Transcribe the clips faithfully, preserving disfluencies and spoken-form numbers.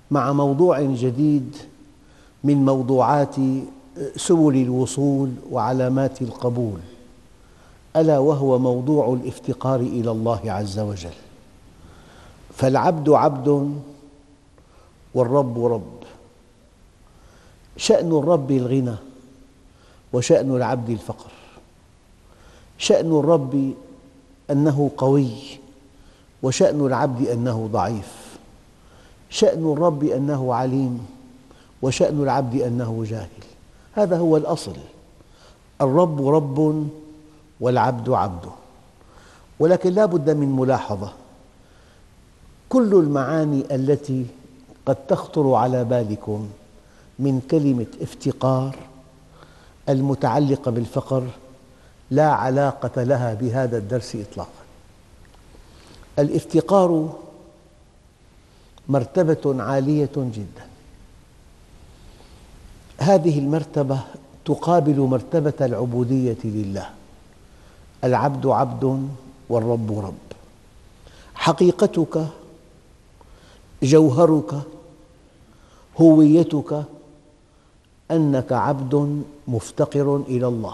مع موضوع جديد من موضوعات سبل الوصول وعلامات القبول، ألا وهو موضوع الافتقار إلى الله عز وجل. فالعبد عبد والرب رب. شأن الرب الغنى وشأن العبد الفقر. شأن الرب أنه قوي وشأن العبد أنه ضعيف. شأن الرب أنه عليم وشأن العبد أنه جاهل. هذا هو الأصل، الرب رب والعبد عبد. ولكن لا بد من ملاحظة، كل المعاني التي قد تخطر على بالكم من كلمة افتقار المتعلقة بالفقر لا علاقة لها بهذا الدرس إطلاقاً. الافتقار مرتبة عالية جداً، هذه المرتبة تقابل مرتبة العبودية لله. العبد عبد والرب رب. حقيقتك، جوهرك، هويتك أنك عبد مفتقر إلى الله.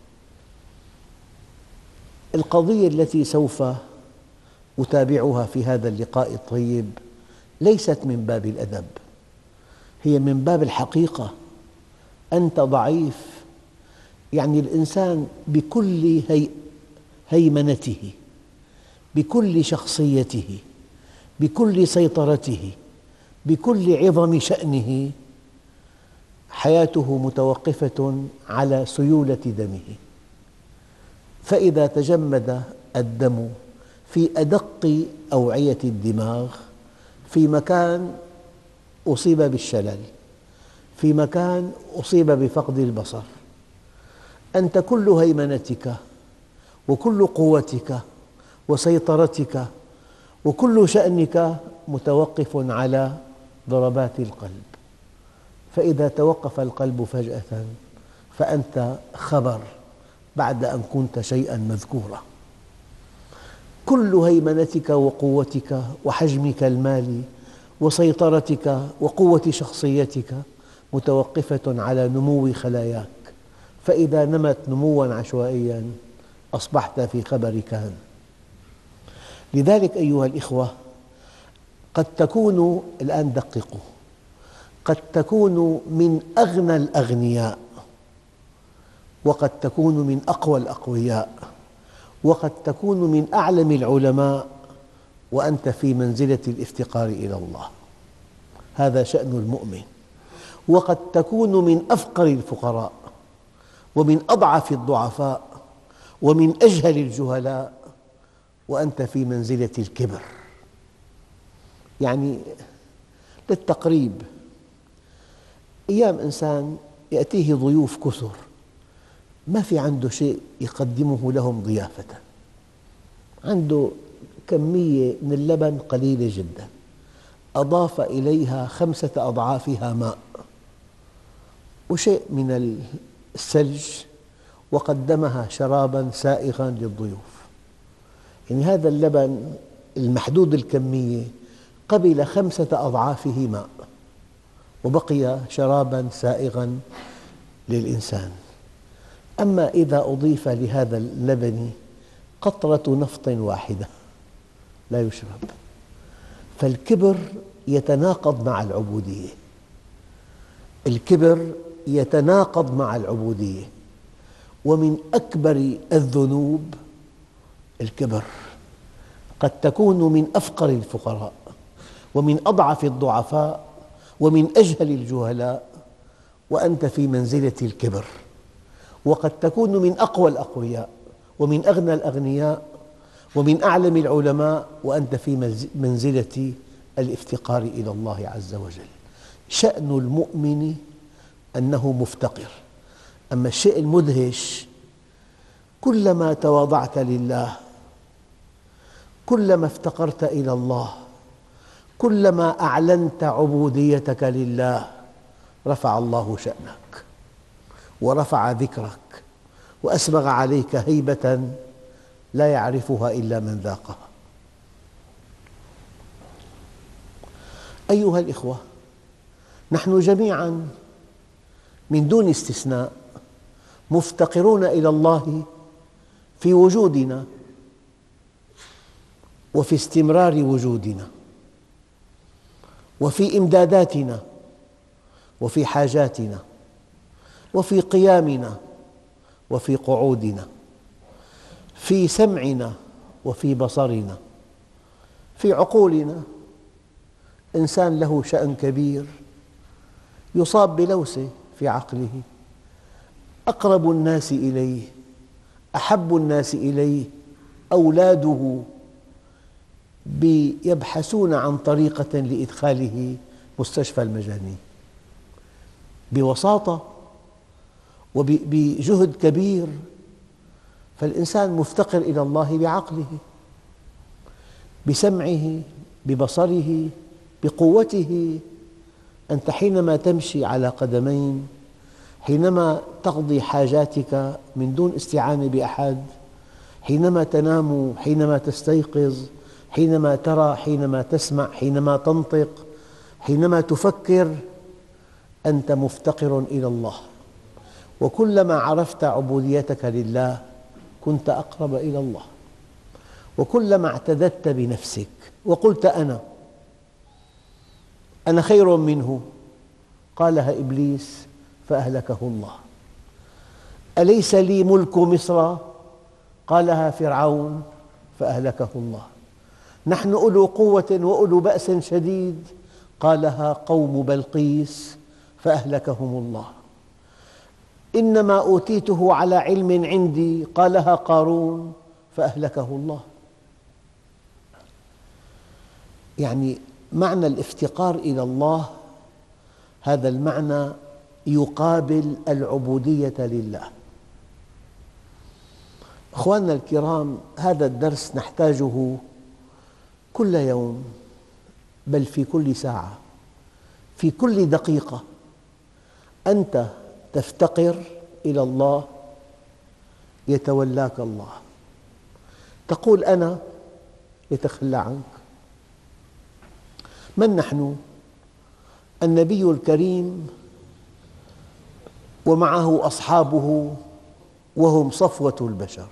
القضية التي سوف أتابعها في هذا اللقاء الطيب ليست من باب الأدب، هي من باب الحقيقة. أنت ضعيف، يعني الإنسان بكل هي هيمنته، بكل شخصيته، بكل سيطرته، بكل عظم شأنه، حياته متوقفة على سيولة دمه. فإذا تجمد الدم في أدق أوعية الدماغ، في مكان أصيب بالشلل، في مكان أصيب بفقد البصر، أنت كل هيمنتك وكل قوتك وسيطرتك وكل شأنك متوقف على ضربات القلب. فإذا توقف القلب فجأة فأنت خبر بعد أن كنت شيئاً مذكورا. كل هيمنتك وقوتك وحجمك المالي وسيطرتك وقوة شخصيتك متوقفة على نمو خلاياك، فإذا نمت نمواً عشوائياً أصبحت في خبر كان. لذلك أيها الإخوة، قد تكون، الآن دققوا، قد تكون من أغنى الأغنياء، وقد تكون من أقوى الأقوياء، وقد تكون من أعلم العلماء وأنت في منزلة الافتقار إلى الله. هذا شأن المؤمن. وقد تكون من أفقر الفقراء ومن أضعف الضعفاء ومن أجهل الجهلاء وأنت في منزلة الكبر. يعني للتقريب، أيام إنسان يأتيه ضيوف كثر ما في عنده شيء يقدمه لهم ضيافة، عنده كمية من اللبن قليلة جدا، أضاف إليها خمسة أضعافها ماء وشيء من الثلج وقدمها شراباً سائغاً للضيوف. يعني هذا اللبن المحدود الكمية قبل خمسة أضعافه ماء وبقي شراباً سائغاً للإنسان. أما إذا أضيف لهذا اللبن قطرة نفط واحدة لا يشرب. فالكبر يتناقض مع العبودية، الكبر يتناقض مع العبودية. ومن أكبر الذنوب الكبر. قد تكون من أفقر الفقراء ومن أضعف الضعفاء ومن أجهل الجهلاء وأنت في منزلة الكبر. وقد تكون من أقوى الأقوياء ومن أغنى الأغنياء ومن أعلم العلماء وأنت في منزلة الافتقار إلى الله عز وجل. شأن المؤمن أنه مفتقر. أما الشيء المدهش، كلما تواضعت لله، كلما افتقرت إلى الله، كلما أعلنت عبوديتك لله، رفع الله شأنك ورفع ذكرك وأسبغ عليك هيبة لا يعرفها إلا من ذاقها. أيها الإخوة، نحن جميعاً من دون استثناء مفتقرون إلى الله في وجودنا وفي استمرار وجودنا وفي إمداداتنا وفي حاجاتنا وفي قيامنا وفي قعودنا، في سمعنا وفي بصرنا، في عقولنا. إنسان له شأن كبير يصاب بلوسة في عقله، أقرب الناس إليه، أحب الناس إليه أولاده يبحثون عن طريقة لإدخاله مستشفى المجانين ببساطة وبجهد كبير. فالإنسان مفتقر إلى الله بعقله، بسمعه، ببصره، بقوته. أنت حينما تمشي على قدمين، حينما تقضي حاجاتك من دون استعانة بأحد، حينما تنام، حينما تستيقظ، حينما ترى، حينما تسمع، حينما تنطق، حينما تفكر، أنت مفتقر إلى الله. وكلما عرفت عبوديتك لله كنت أقرب إلى الله. وكلما اعتددت بنفسك وقلت أنا أنا خير منه، قالها إبليس فأهلكه الله. أليس لي ملك مصر، قالها فرعون فأهلكه الله. نحن أولو قوة وأولو بأس شديد، قالها قوم بلقيس فأهلكهم الله. إنما أوتيته على علم عندي، قالها قارون فأهلكه الله. يعني معنى الافتقار إلى الله هذا المعنى يقابل العبودية لله. أخواننا الكرام، هذا الدرس نحتاجه كل يوم، بل في كل ساعة، في كل دقيقة. أنت تفتقر إلى الله يتولاك الله، تقول أنا يتخلى عنك. من نحن؟ النبي الكريم ومعه أصحابه وهم صفوة البشر.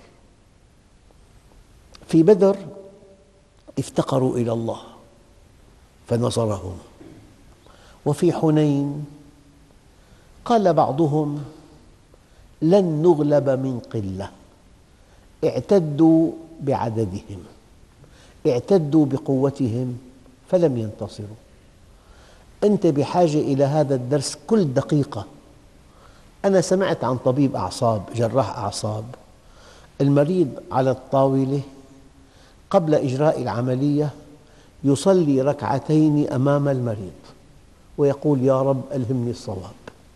في بدر افتقروا إلى الله فنصرهم، وفي حنين قال بعضهم لن نغلب من قلة، اعتدوا بعددهم، اعتدوا بقوتهم فلم ينتصروا. أنت بحاجة إلى هذا الدرس كل دقيقة. أنا سمعت عن طبيب أعصاب، جراح أعصاب، المريض على الطاولة قبل إجراء العملية يصلي ركعتين أمام المريض ويقول يا رب ألهمني الصواب.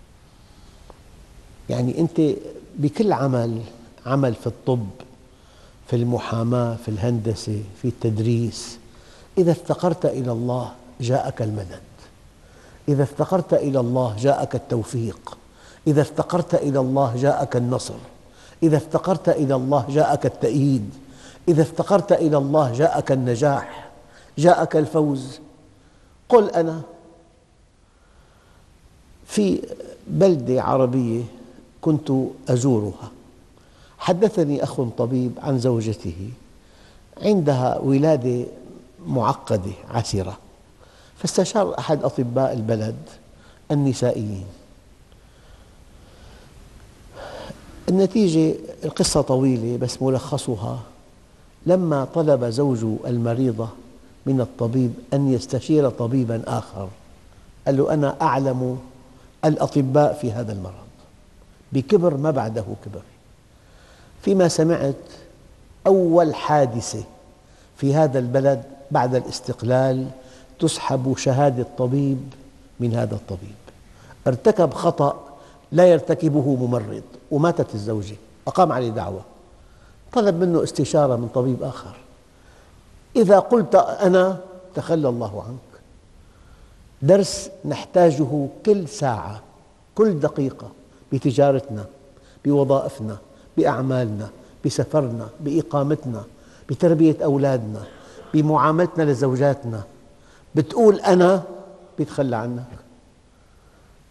يعني أنت بكل عمل، عمل في الطب، في المحاماة، في الهندسة، في التدريس، إذا افتقرت إلى الله جاءك المدد، إذا افتقرت إلى الله جاءك التوفيق، إذا افتقرت إلى الله جاءك النصر، إذا افتقرت إلى الله جاءك التأييد، إذا افتقرت إلى الله جاءك النجاح، جاءك الفوز. قل أنا. في بلدة عربية كنت أزورها، حدثني أخ طبيب عن زوجته عندها ولادة معقدة عسرة، فاستشار أحد أطباء البلد النسائيين. النتيجة، القصة طويلة بس ملخصها، لما طلب زوج المريضة من الطبيب أن يستشير طبيباً آخر، قال له أنا أعلم الأطباء في هذا المرض، بكبر ما بعده كبر. فيما سمعت أول حادثة في هذا البلد بعد الاستقلال تسحب شهادة طبيب من هذا الطبيب، ارتكب خطأ لا يرتكبه ممرض وماتت الزوجة، أقام عليه دعوة، طلب منه استشارة من طبيب آخر. إذا قلت أنا تخلى الله عنك. درس نحتاجه كل ساعة، كل دقيقة، بتجارتنا، بوظائفنا، بأعمالنا، بسفرنا، بإقامتنا، بتربية أولادنا، بمعاملتنا لزوجاتنا. بتقول أنا بيتخلى عنك.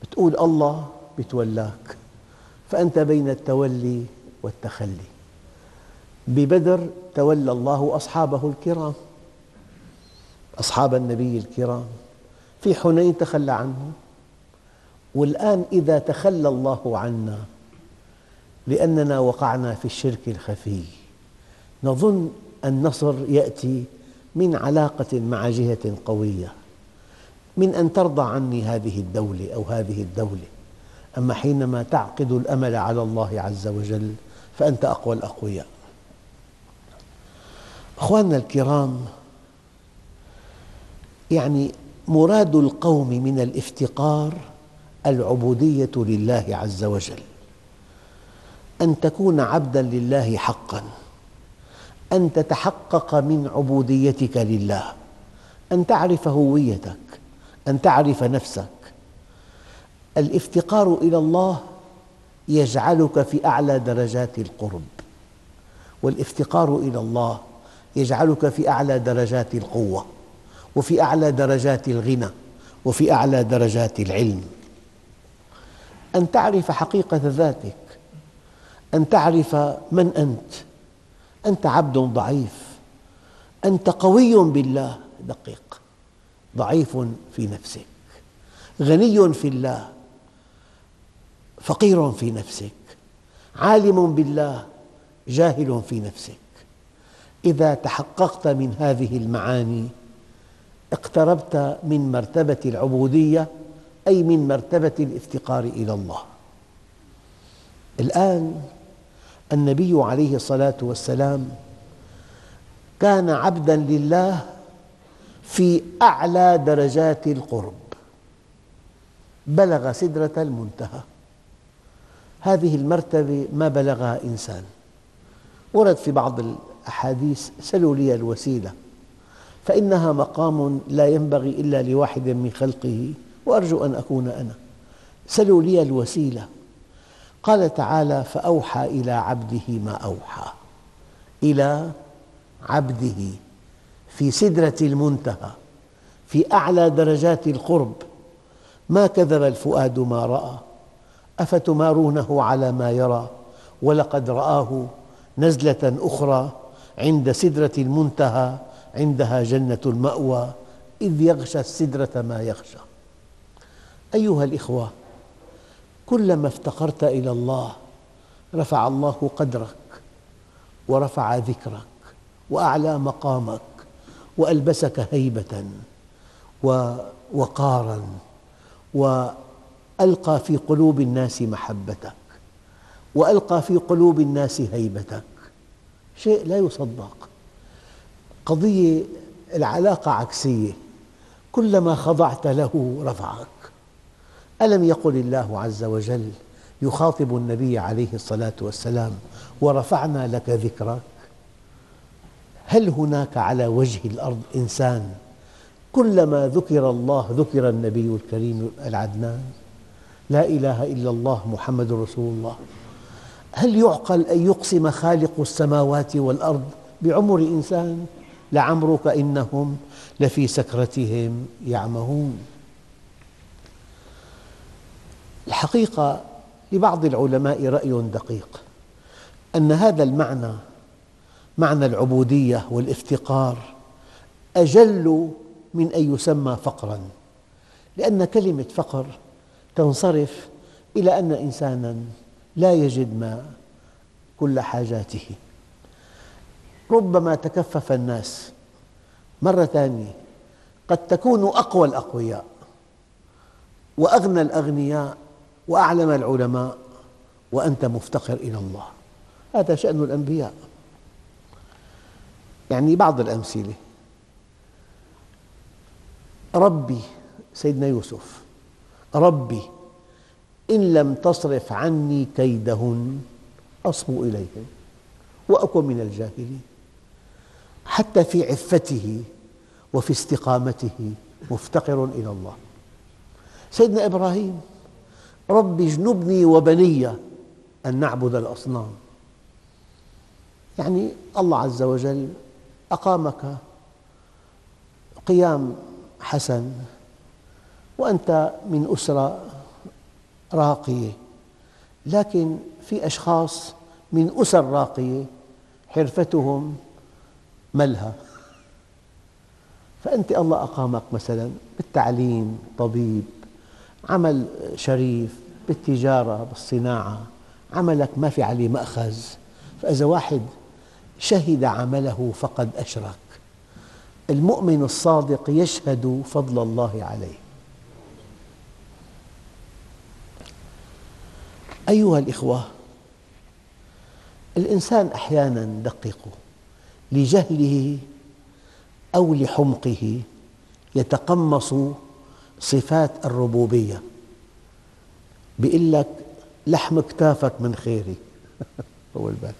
بتقول الله بتولاك، فأنت بين التولي والتخلي. ببدر تولى الله أصحابه الكرام، أصحاب النبي الكرام. في حنين تخلى عنه، والآن إذا تخلى الله عنا لأننا وقعنا في الشرك الخفي، نظن النصر يأتي من علاقة مع جهة قوية، من أن ترضى عني هذه الدولة أو هذه الدولة. أما حينما تعقد الأمل على الله عز وجل فأنت أقوى الأقوياء. أخواننا الكرام، يعني مراد القوم من الافتقار العبودية لله عز وجل، أن تكون عبداً لله حقاً، أن تتحقق من عبوديتك لله، أن تعرف هويتك، أن تعرف نفسك. الافتقار إلى الله يجعلك في أعلى درجات القرب، والافتقار إلى الله يجعلك في أعلى درجات القوة، وفي أعلى درجات الغنى، وفي أعلى درجات العلم. أن تعرف حقيقة ذاتك، أن تعرف من أنت. أنت عبد ضعيف، أنت قوي بالله، دقيق، ضعيف في نفسك، غني في الله، فقير في نفسك، عالم بالله، جاهل في نفسك. إذا تحققت من هذه المعاني اقتربت من مرتبة العبودية، أي من مرتبة الافتقار إلى الله. الآن النبي عليه الصلاة والسلام كان عبداً لله في أعلى درجات القرب، بلغ سدرة المنتهى. هذه المرتبة ما بلغها إنسان. ورد في بعض الأحاديث: سلوا لي الوسيلة فإنها مقام لا ينبغي إلا لواحد من خلقه وأرجو أن أكون أنا. سلوا لي الوسيلة. قال تعالى: فأوحى إلى عبده ما أوحى. إلى عبده في سدرة المنتهى، في أعلى درجات القرب. ما كذب الفؤاد ما رأى أفتمارونه على ما يرى ولقد رآه نزلة أخرى عند سدرة المنتهى عندها جنة المأوى إذ يغشى السدرة ما يغشى. أيها الإخوة، كلما افتقرت إلى الله رفع الله قدرك ورفع ذكرك وأعلى مقامك وألبسك هيبة ووقاراً، وألقى في قلوب الناس محبتك، وألقى في قلوب الناس هيبتك. شيء لا يصدق. قضية العلاقة عكسية، كلما خضعت له رفعك. ألم يقل الله عز وجل يخاطب النبي عليه الصلاة والسلام: ورفعنا لك ذكرك؟ هل هناك على وجه الأرض إنسان كلما ذكر الله ذكر النبي الكريم العدنان؟ لا إله إلا الله محمد رسول الله. هل يعقل أن يقسم خالق السماوات والأرض بعمر إنسان؟ لعمرك إنهم لفي سكرتهم يعمهون. الحقيقة لبعض العلماء رأي دقيق أن هذا المعنى، معنى العبودية والافتقار، أجل من أن يسمى فقراً، لأن كلمة فقر تنصرف إلى أن إنساناً لا يجد ما كل حاجاته. ربما تكفف الناس. مرة ثانية قد تكون أقوى الأقوياء وأغنى الأغنياء وأعلم العلماء وأنت مفتقر إلى الله. هذا شأن الأنبياء. يعني بعض الأمثلة: ربي، سيدنا يوسف: ربي إن لم تصرف عني كيدهن أصب إليهن وأكن من الجاهلين. حتى في عفته وفي استقامته مفتقر إلى الله. سيدنا إبراهيم: رب اجنبني وبني أن نعبد الأصنام. يعني الله عز وجل أقامك قيام حسن، وأنت من أسرة راقية، لكن في أشخاص من أسر راقية حرفتهم ملهى، فأنت الله أقامك مثلا بالتعليم، طبيب، عمل شريف، بالتجارة، بالصناعة، عملك ما في عليه مأخذ، فإذا واحد شهد عمله فقد أشرك. المؤمن الصادق يشهد فضل الله عليه. أيها الإخوة، الإنسان أحياناً دقق لجهله أو لحمقه يتقمص صفات الربوبية، بيقول لك لحم كتافك من خيري. طول بالك،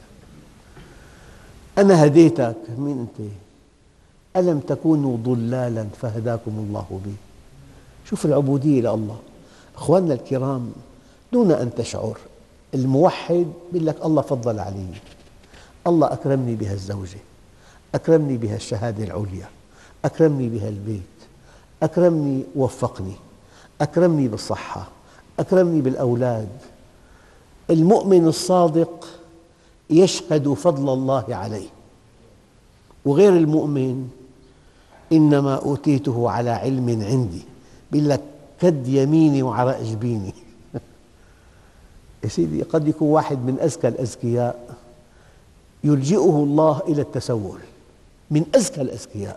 أنا هديتك، مين أنت؟ ألم تكونوا ضلالاً فهداكم الله بي. شوف العبودية لله. أخواننا الكرام، دون أن تشعر، الموحد يقول لك الله فضل علي، الله أكرمني بهالزوجة، أكرمني بهالشهادة العليا، أكرمني بهالبيت، أكرمني ووفقني، أكرمني بالصحة، أكرمني بالأولاد. المؤمن الصادق يشهد فضل الله عليه، وغير المؤمن إنما أوتيته على علم عندي، يقول لك كد يميني وعرق جبيني. يا سيدي، قد يكون واحد من أذكى الأذكياء يلجئه الله إلى التسول، من أذكى الأذكياء.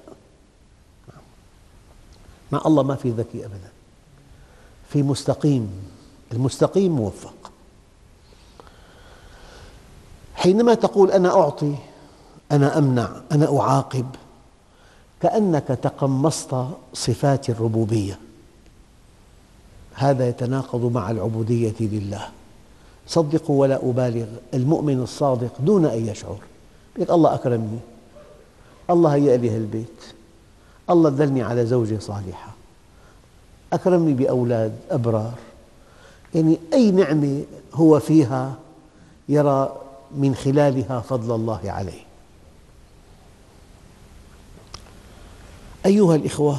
مع الله ما في ذكي أبدا، في مستقيم، المستقيم موفق. حينما تقول أنا أعطي، أنا أمنع، أنا أعاقب، كأنك تقمصت صفات الربوبية. هذا يتناقض مع العبودية لله. صدقوا ولا أبالغ، المؤمن الصادق دون أن يشعر يقول الله أكرمني، الله هيأ لي هالبيت، الله دلني على زوجة صالحة، أكرمني بأولاد أبرار. يعني أي نعمة هو فيها يرى من خلالها فضل الله عليه. أيها الإخوة،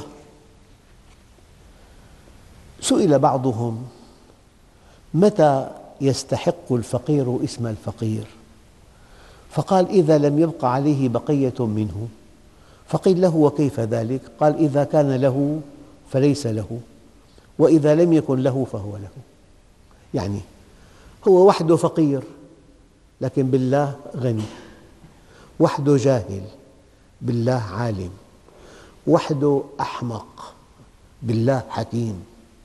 سئل بعضهم متى يستحق الفقير اسم الفقير؟ فقال إذا لم يبق عليه بقية منه. فقيل له وكيف ذلك؟ قال إذا كان له فليس له، وإذا لم يكن له فهو له. يعني هو وحده فقير لكن بالله غني، وحده جاهل بالله عالم، وحده أحمق بالله حكيم.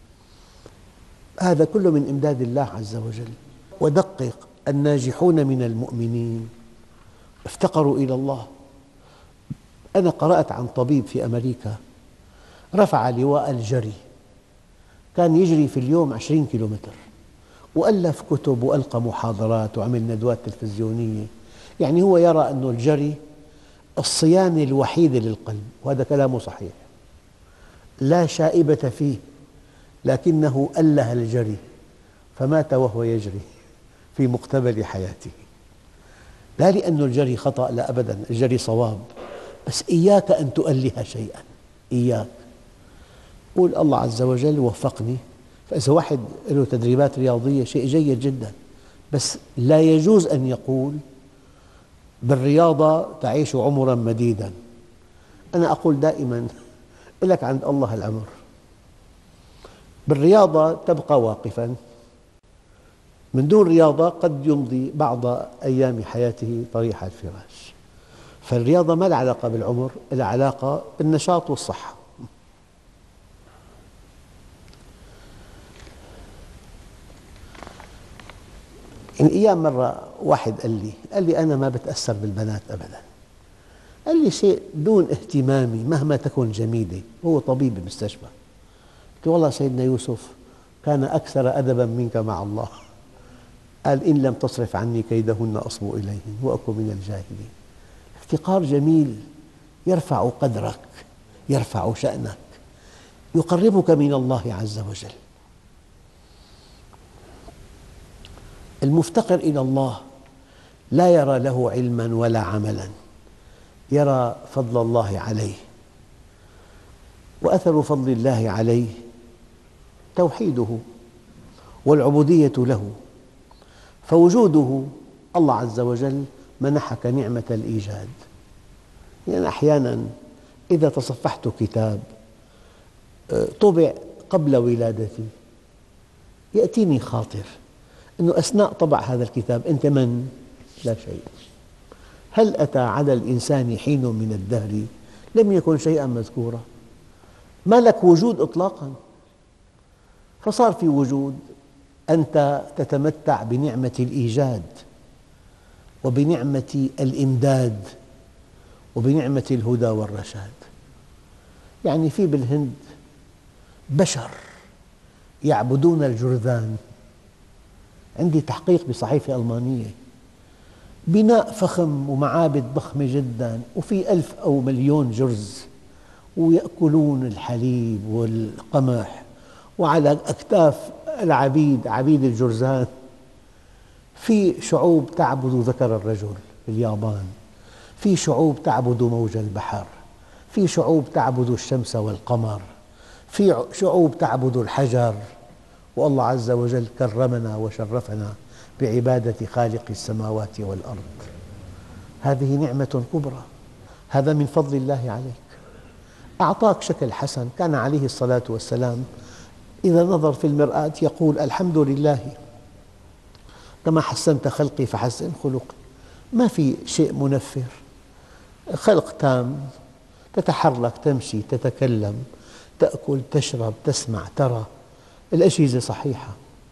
هذا كله من إمداد الله عز وجل. ودقق، الناجحون من المؤمنين افتقروا إلى الله. أنا قرأت عن طبيب في أمريكا رفع لواء الجري، كان يجري في اليوم عشرين كيلومتر، وألف كتب وألقى محاضرات وعمل ندوات تلفزيونية. يعني هو يرى أن الجري الصيانة الوحيدة للقلب، وهذا كلامه صحيح، لا شائبة فيه، لكنه أله الجري فمات وهو يجري في مقتبل حياته. لا لأن الجري خطأ، لا أبدا، الجري صواب، بس إياك أن تؤله شيئا، إياك. قول الله عز وجل وفقني. فإذا واحد له تدريبات رياضية شيء جيد جدا، بس لا يجوز أن يقول بالرياضة تعيش عمرا مديدا. أنا أقول دائما لك عند الله العمر، بالرياضة تبقى واقفا، من دون رياضة قد يمضي بعض أيام حياته طريح الفراش. فالرياضة ما لها علاقة بالعمر، لها علاقة بالنشاط والصحة. يعني أيام مرة واحد قال لي قال لي أنا ما بتأثر بالبنات أبدا، قال لي شيء دون اهتمامي مهما تكن جميلة. هو طبيب بمستشفى. قلت والله سيدنا يوسف كان أكثر أدبا منك مع الله، قال إن لم تصرف عني كيدهن أصب إليهن وأكن من الجاهلين. افتقار جميل يرفع قدرك، يرفع شأنك، يقربك من الله عز وجل. المفتقر إلى الله لا يرى له علما ولا عملا، يرى فضل الله عليه. وأثر فضل الله عليه توحيده، والعبودية له. فوجوده الله عز وجل منحك نعمة الإيجاد. يعني أحياناً إذا تصفحت كتاب طبع قبل ولادتي يأتيني خاطر أنه أثناء طبع هذا الكتاب أنت من؟ لا شيء. هل أتى على الإنسان حين من الدهر لم يكن شيئاً مذكورا؟ ما لك وجود إطلاقاً، فصار في وجود. أنت تتمتع بنعمة الإيجاد وبنعمة الإمداد وبنعمة الهدى والرشاد. يعني في بالهند بشر يعبدون الجرذان. عندي تحقيق بصحيفة ألمانية، بناء فخم ومعابد ضخمة جدا وفي ألف أو مليون جرز، ويأكلون الحليب والقمح، وعلى أكتاف العبيد عبيد الجرذان. في شعوب تعبد ذكر الرجل في اليابان، في شعوب تعبد موج البحر، في شعوب تعبد الشمس والقمر، في شعوب تعبد الحجر. والله عز وجل كرمنا وشرفنا بعبادة خالق السماوات والأرض. هذه نعمة كبرى، هذا من فضل الله عليك. أعطاك شكل حسن. كان عليه الصلاة والسلام إذا نظر في المرآة يقول الحمد لله كما حسنت خلقي فحسن خلقي. ما في شيء منفر، خلق تام، تتحرك، تمشي، تتكلم، تأكل، تشرب، تسمع، ترى، الأجهزة صحيحة.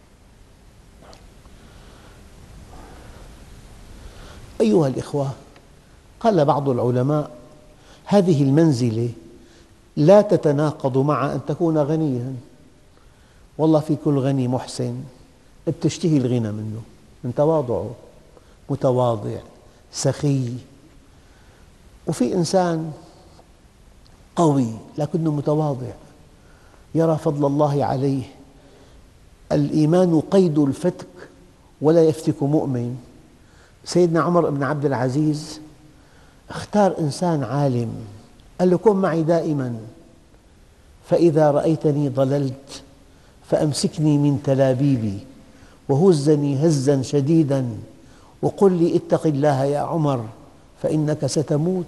أيها الإخوة، قال بعض العلماء هذه المنزلة لا تتناقض مع أن تكون غنياً. والله في كل غني محسن بتشتهي الغنى منه، من تواضعه، متواضع، سخي. وفي إنسان قوي لكنه متواضع، يرى فضل الله عليه. الإيمان قيد الفتك ولا يفتك مؤمن. سيدنا عمر بن عبد العزيز اختار إنسان عالم، قال له كن معي دائما، فإذا رأيتني ضللت فأمسكني من تلابيبي وهزني هزا شديدا وقل لي اتق الله يا عمر فإنك ستموت.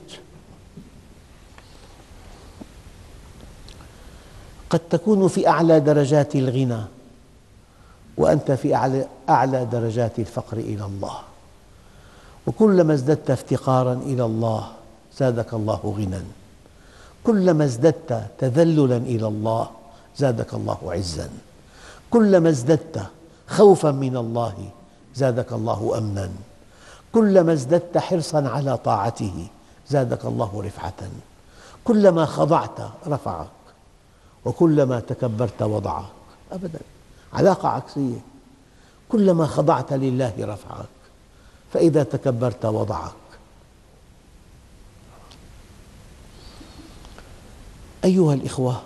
قد تكون في أعلى درجات الغنى وأنت في أعلى, أعلى درجات الفقر إلى الله، وكلما ازددت افتقاراً إلى الله زادك الله غنى، كلما ازددت تذللاً إلى الله زادك الله عزاً، كلما ازددت خوفاً من الله زادك الله أمناً، كلما ازددت حرصاً على طاعته زادك الله رفعة، كلما خضعت رفعك وكلما تكبرت وضعك. أبداً، علاقة عكسية. كلما خضعت لله رفعك، فإذا تكبرت وضعك. أيها الإخوة،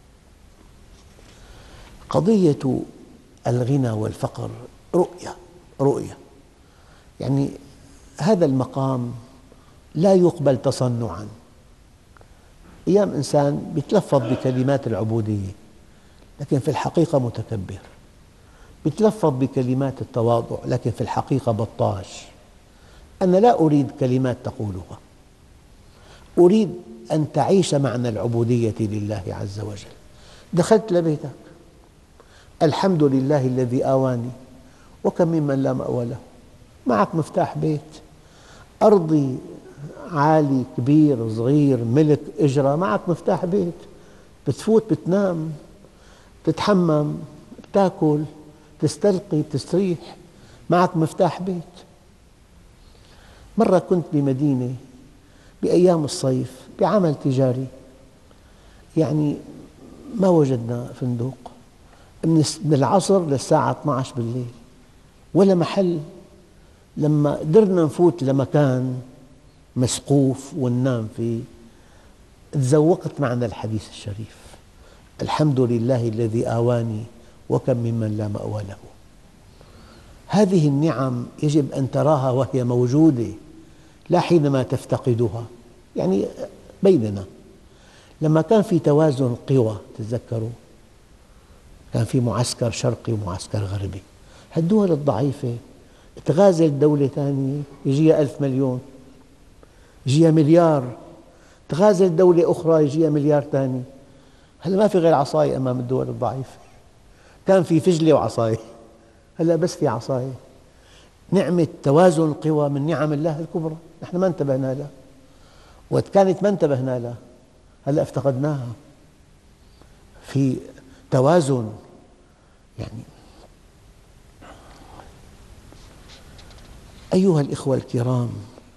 قضية الغنى والفقر رؤية رؤية يعني هذا المقام لا يقبل تصنعاً. أيام إنسان يتلفظ بكلمات العبودية لكن في الحقيقة متكبر، يتلفظ بكلمات التواضع لكن في الحقيقة بطاش. أنا لا أريد كلمات تقولها، أريد أن تعيش معنى العبودية لله عز وجل. دخلت لبيتك، الحمد لله الذي آواني وكم ممن لا مأوى له. معك مفتاح بيت، أرضي، عالي، كبير، صغير، ملك، إجرة، معك مفتاح بيت. بتفوت، بتنام، بتتحمم، بتاكل، بتستلقي، بتستريح، معك مفتاح بيت. مرة كنت بمدينة بأيام الصيف بعمل تجاري، يعني ما وجدنا فندق من العصر للساعة اثني عشر بالليل ولا محل. لما قدرنا نفوت لمكان مسقوف وننام فيه تذوقت معنى الحديث الشريف: الحمد لله الذي آواني وكم ممن لا مأوى له. هذه النعم يجب أن تراها وهي موجودة، لا حينما تفتقدها. يعني بيننا لما كان في توازن قوى، تتذكروا كان في معسكر شرقي ومعسكر غربي. هالدول الضعيفة تغازل دولة ثانية يجيها ألف مليون، يجيها مليار، تغازل دولة أخرى يجيها مليار ثاني. هلا ما في غير عصاية أمام الدول الضعيفة. كان في فجلة وعصاية، هلا بس في عصاية. نعمة توازن القوى من نعم الله الكبرى، نحن ما انتبهنا لها، وقت كانت ما انتبهنا لها هلا افتقدناها. في توازن. يعني أيها الإخوة الكرام،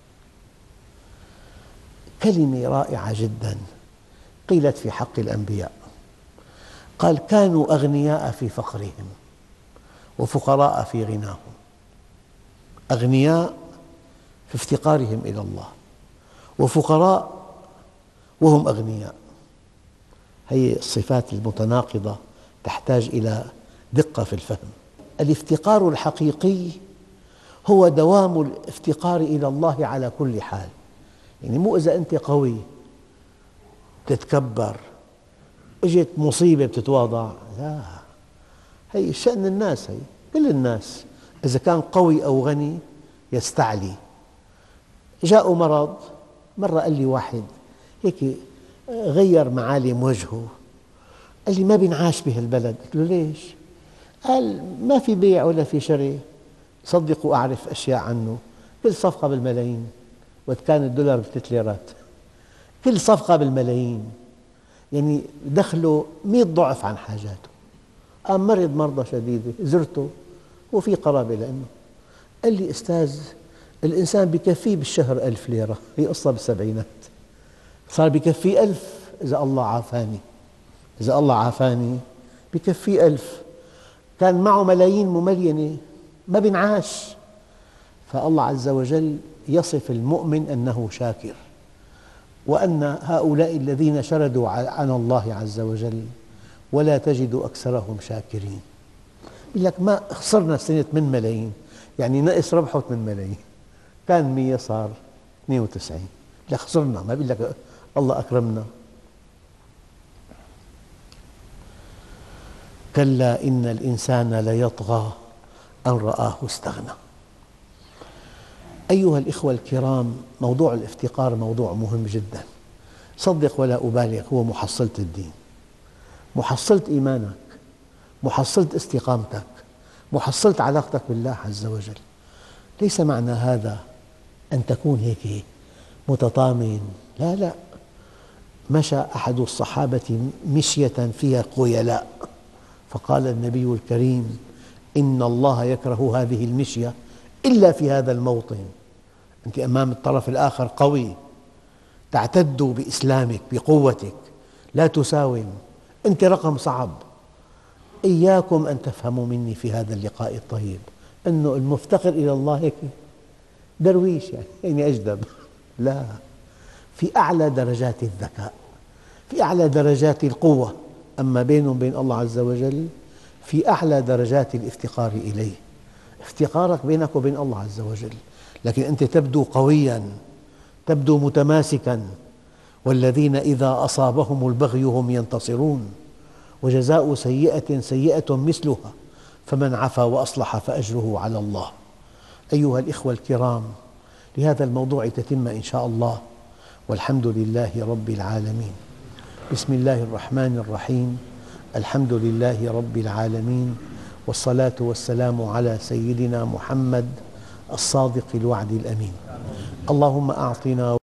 كلمة رائعة جدا قيلت في حق الأنبياء، قال: كانوا أغنياء في فقرهم وفقراء في غناهم. أغنياء في افتقارهم إلى الله، وفقراء وهم أغنياء. هي الصفات المتناقضة تحتاج إلى دقة في الفهم. الافتقار الحقيقي هو دوام الافتقار إلى الله على كل حال. يعني مو إذا أنت قوي تتكبر، اجت مصيبة بتتواضع، لا، هي شأن الناس. هي كل الناس إذا كان قوي أو غني يستعلي. جاء مرض، مرة قال لي واحد هيك غير معالم وجهه، قال لي: ما بينعاش بهالبلد. قلت له: ليش؟ قال: ما في بيع ولا في شراء. صدقوا أعرف أشياء عنه، كل صفقة بالملايين، وقت كان الدولار بثلاث ليرات، كل صفقة بالملايين، يعني دخله مئة ضعف عن حاجاته. قام مرض مرضى شديدة، زرته وفي قرابة لأنه، قال لي: أستاذ، الإنسان بكفيه بالشهر ألف ليرة. هي قصة بالسبعينات، صار بكفيه ألف إذا الله عافاني، إذا الله عافاني بكفيه ألف. كان معه ملايين مملينة ما بينعاش. فالله عز وجل يصف المؤمن أنه شاكر، وأن هؤلاء الذين شردوا عن الله عز وجل ولا تجد أكثرهم شاكرين. يقول لك: ما خسرنا السنة ثمانية ملايين، يعني نقص ربحه ثمانية ملايين، كان مئة صار اثنين وتسعين. لا، خسرنا، ما بيقول لك الله أكرمنا. كلا إن الإنسان ليطغى أن رآه استغنى. أيها الإخوة الكرام، موضوع الافتقار موضوع مهم جدا. صدق ولا أبالغ، هو محصلة الدين، محصلة إيمانك، محصلة استقامتك، محصلة علاقتك بالله عز وجل. ليس معنى هذا أن تكون هيك متطامن، لا لا. مشى أحد الصحابة مشية فيها خيلاء، فقال النبي الكريم: إن الله يكره هذه المشية إلا في هذا الموطن. أنت أمام الطرف الآخر قوي، تعتد بإسلامك بقوتك، لا تساوم، أنت رقم صعب. إياكم أن تفهموا مني في هذا اللقاء الطيب أنه المفتقر إلى الله هيك درويش، يعني يعني أجدب. لا، في أعلى درجات الذكاء، في أعلى درجات القوة، أما بينه وبين الله عز وجل في أعلى درجات الافتقار إليه. افتقارك بينك وبين الله عز وجل، لكن أنت تبدو قوياً، تبدو متماسكاً. والذين إذا أصابهم البغي هم ينتصرون، وجزاء سيئة سيئة مثلها، فمن عفا وأصلح فأجره على الله. أيها الإخوة الكرام، لهذا الموضوع تتم إن شاء الله، والحمد لله رب العالمين. بسم الله الرحمن الرحيم. الحمد لله رب العالمين، والصلاة والسلام على سيدنا محمد الصادق الوعد الأمين. اللهم أعطنا